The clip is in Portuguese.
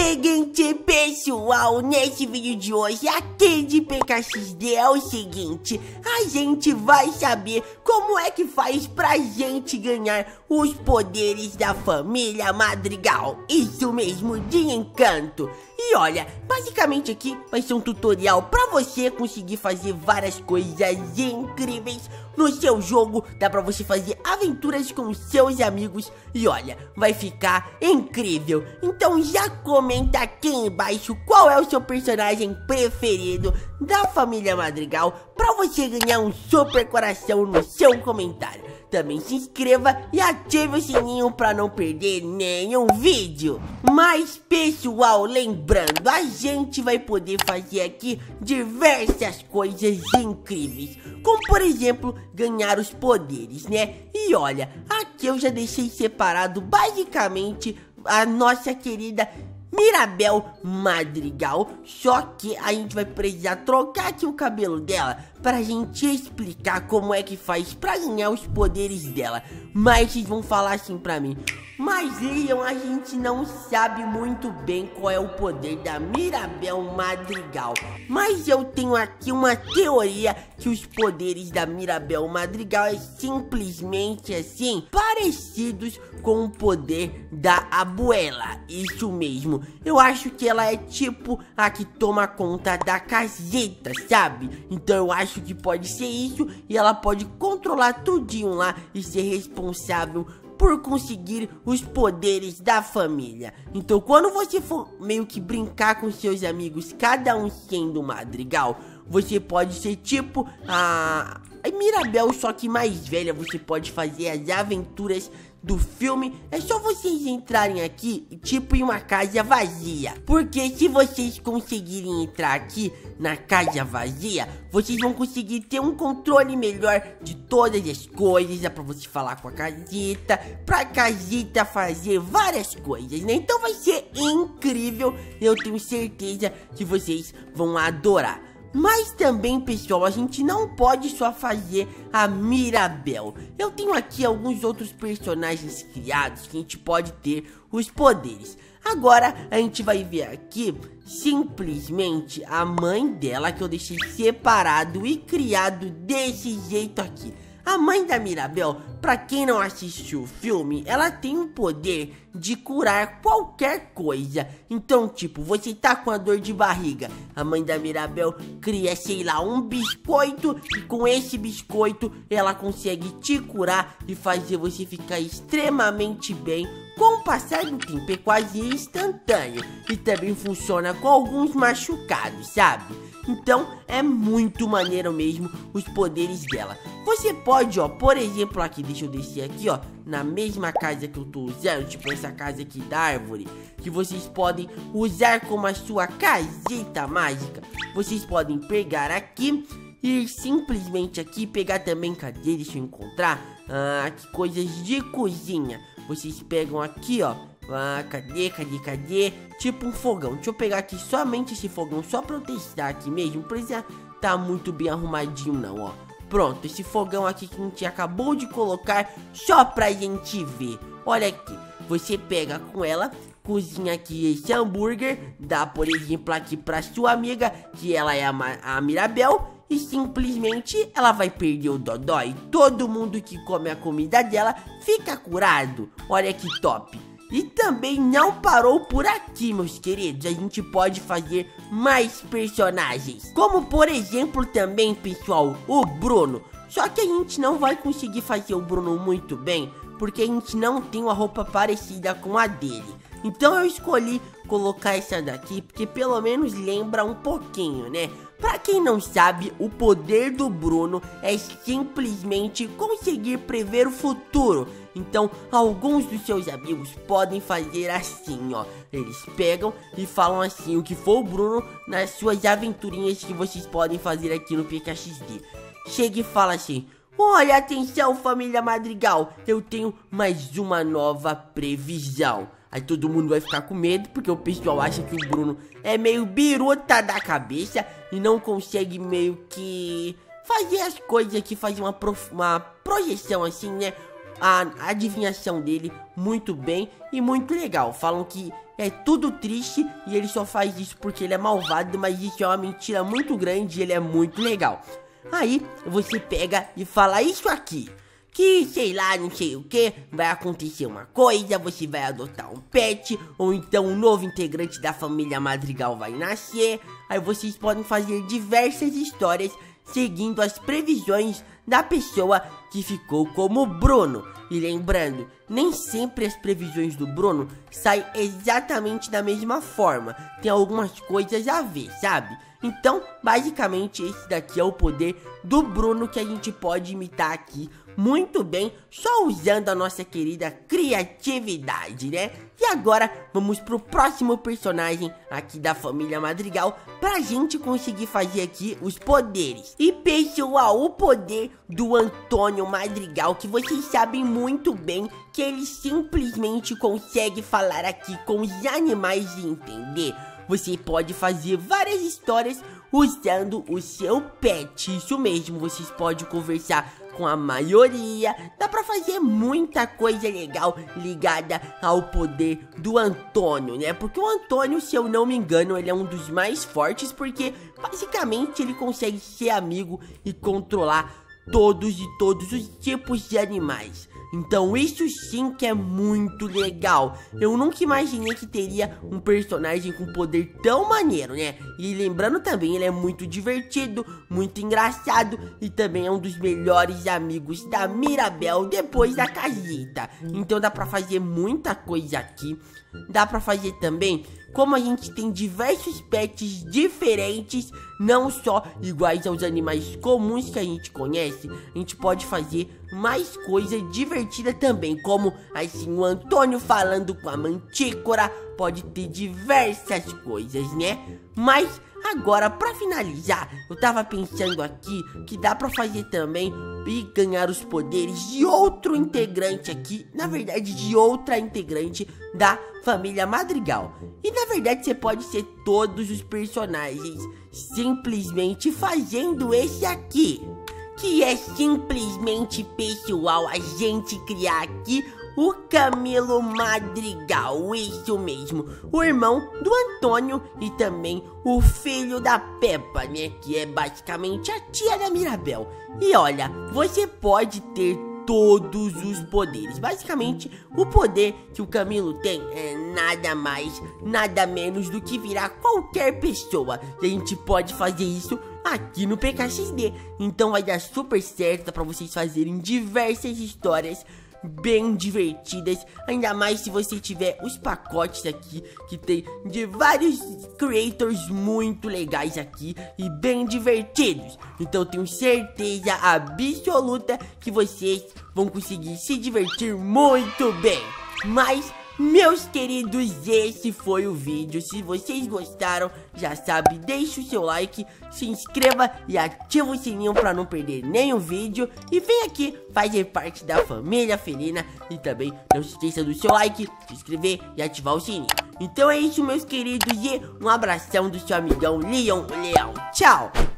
Seguinte, pessoal, nesse vídeo de hoje, aqui de PKXD é o seguinte: a gente vai saber como é que faz pra gente ganhar os poderes da família Madrigal. Isso mesmo, de encanto. E olha, basicamente aqui vai ser um tutorial pra você conseguir fazer várias coisas incríveis no seu jogo. Dá pra você fazer aventuras com seus amigos e olha, vai ficar incrível. Então já comenta aqui embaixo qual é o seu personagem preferido da família Madrigal pra você ganhar um super coração no seu comentário. Também se inscreva e ative o sininho para não perder nenhum vídeo. Mas pessoal, lembrando, a gente vai poder fazer aqui diversas coisas incríveis, como por exemplo, ganhar os poderes, né? E olha, aqui eu já deixei separado basicamente a nossa querida Mirabel Madrigal, só que a gente vai precisar trocar aqui o cabelo dela pra gente explicar como é que faz pra ganhar os poderes dela. Mas vocês vão falar assim pra mim: mas Leon, a gente não sabe muito bem qual é o poder da Mirabel Madrigal. Mas eu tenho aqui uma teoria que os poderes da Mirabel Madrigal é simplesmente assim, parecidos com o poder da Abuela. Isso mesmo, eu acho que ela é tipo a que toma conta da caseta, sabe? Então eu acho que pode ser isso, e ela pode controlar tudinho lá e ser responsável por conseguir os poderes da família. Então quando você for meio que brincar com seus amigos, cada um sendo um Madrigal, você pode ser tipo a Mirabel, só que mais velha. Você pode fazer as aventuras do filme. É só vocês entrarem aqui, tipo em uma casa vazia, porque se vocês conseguirem entrar aqui na casa vazia, vocês vão conseguir ter um controle melhor de todas as coisas. Dá pra você falar com a casita, pra casita fazer várias coisas, né? Então vai ser incrível, eu tenho certeza que vocês vão adorar. Mas também, pessoal, a gente não pode só fazer a Mirabel. Eu tenho aqui alguns outros personagens criados que a gente pode ter os poderes. Agora a gente vai ver aqui simplesmente a mãe dela, que eu deixei separado e criado desse jeito aqui. A mãe da Mirabel, pra quem não assistiu o filme, ela tem o poder de curar qualquer coisa. Então, tipo, você tá com a dor de barriga, a mãe da Mirabel cria, sei lá, um biscoito, e com esse biscoito ela consegue te curar e fazer você ficar extremamente bem com o passar do tempo. É quase instantâneo e também funciona com alguns machucados, sabe? Então é muito maneiro mesmo os poderes dela. Você pode, ó, por exemplo aqui, deixa eu descer aqui, ó, na mesma casa que eu tô usando, tipo essa casa aqui da árvore, que vocês podem usar como a sua casita mágica. Vocês podem pegar aqui e simplesmente aqui pegar também, cadê, deixa eu encontrar, aqui, coisas de cozinha. Vocês pegam aqui, ó, cadê? Tipo um fogão. Deixa eu pegar aqui somente esse fogão, só pra eu testar aqui mesmo. Não precisa tá muito bem arrumadinho não, ó. Pronto, esse fogão aqui que a gente acabou de colocar, só pra gente ver. Olha aqui, você pega com ela, cozinha aqui esse hambúrguer, dá por exemplo aqui pra sua amiga, que ela é a Mirabel, e simplesmente ela vai perder o dodói. E todo mundo que come a comida dela fica curado. Olha que top. E também não parou por aqui, meus queridos. A gente pode fazer mais personagens, como por exemplo também, pessoal, o Bruno. Só que a gente não vai conseguir fazer o Bruno muito bem, porque a gente não tem uma roupa parecida com a dele. Então eu escolhi colocar essa daqui, porque pelo menos lembra um pouquinho, né? Pra quem não sabe, o poder do Bruno é simplesmente conseguir prever o futuro. Então, alguns dos seus amigos podem fazer assim, ó. Eles pegam e falam assim, o que for o Bruno, nas suas aventurinhas que vocês podem fazer aqui no PKXD. Chega e fala assim: olha, atenção família Madrigal, eu tenho mais uma nova previsão. Aí todo mundo vai ficar com medo, porque o pessoal acha que o Bruno é meio biruta da cabeça e não consegue meio que fazer as coisas aqui, fazer uma projeção assim, né? a adivinhação dele muito bem e muito legal. Falam que é tudo triste e ele só faz isso porque ele é malvado, mas isso é uma mentira muito grande e ele é muito legal. Aí você pega e fala isso aqui, que sei lá, não sei o que, vai acontecer uma coisa, você vai adotar um pet, ou então um novo integrante da família Madrigal vai nascer. Aí vocês podem fazer diversas histórias seguindo as previsões da pessoa que ficou como Bruno. E lembrando, nem sempre as previsões do Bruno saem exatamente da mesma forma, tem algumas coisas a ver, sabe? Então, basicamente, esse daqui é o poder do Bruno que a gente pode imitar aqui muito bem, só usando a nossa querida criatividade, né? E agora, vamos pro próximo personagem aqui da família Madrigal pra gente conseguir fazer aqui os poderes. E pessoal, o poder do Antônio Madrigal, que vocês sabem muito bem que ele simplesmente consegue falar aqui com os animais e entender. Você pode fazer várias histórias usando o seu pet, isso mesmo, vocês podem conversar com a maioria, dá pra fazer muita coisa legal ligada ao poder do Antônio, né? Porque o Antônio, se eu não me engano, ele é um dos mais fortes, porque basicamente ele consegue ser amigo e controlar todos os tipos de animais. Então isso sim que é muito legal. Eu nunca imaginei que teria um personagem com poder tão maneiro, né? E lembrando também, ele é muito divertido, muito engraçado e também é um dos melhores amigos da Mirabel depois da Casita. Então dá pra fazer muita coisa aqui. Dá pra fazer também, como a gente tem diversos pets diferentes, não só iguais aos animais comuns que a gente conhece, a gente pode fazer mais coisa divertida também, como assim o Antônio falando com a Mantícora, pode ter diversas coisas, né? Mas agora, pra finalizar, eu tava pensando aqui que dá pra fazer também e ganhar os poderes de outro integrante aqui, na verdade de outra integrante da família Madrigal. E na verdade você pode ser todos os personagens simplesmente fazendo esse aqui, que é simplesmente, pessoal, a gente criar aqui o Camilo Madrigal, isso mesmo, o irmão do Antônio e também o filho da Peppa, né, que é basicamente a tia da Mirabel. E olha, você pode ter todos os poderes. Basicamente, o poder que o Camilo tem é nada mais, nada menos do que virar qualquer pessoa. E a gente pode fazer isso aqui no PKXD. Então vai dar super certo, dá pra vocês fazerem diversas histórias bem divertidas, ainda mais se você tiver os pacotes aqui que tem de vários creators muito legais aqui e bem divertidos. Então tenho certeza absoluta que vocês vão conseguir se divertir muito bem. Mas meus queridos, esse foi o vídeo. Se vocês gostaram, já sabe, deixa o seu like, se inscreva e ativa o sininho pra não perder nenhum vídeo. E vem aqui fazer parte da família felina. E também não se esqueça do seu like, se inscrever e ativar o sininho. Então é isso, meus queridos, e um abração do seu amigão Leão. Tchau!